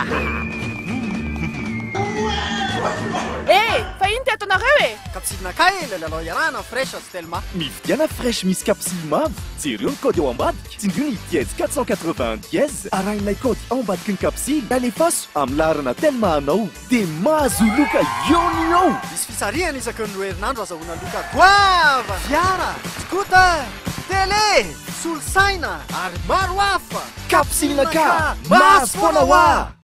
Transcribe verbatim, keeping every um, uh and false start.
Eh, fa ino ty ataonareo e? Kapsilinakay le lalao iarahana fresh sy telma. Mividiana fresh misy kapsily mavo. Jereo ny kody ao ambadika. Tsindrio ny dièse quatre cent quatre-vingt dièse. Arahin'ilay kody ao ambadiky ny kapsily. Alefaso amin'ny laharana telma anao. Dia mahazo loka iony ao. Misy fisarihana isaky ny roa herinandro azahoana loka goava, fiara, scooter, télé, solosaina ary maro hafa. Kapsilinaka mahazo foana hoa.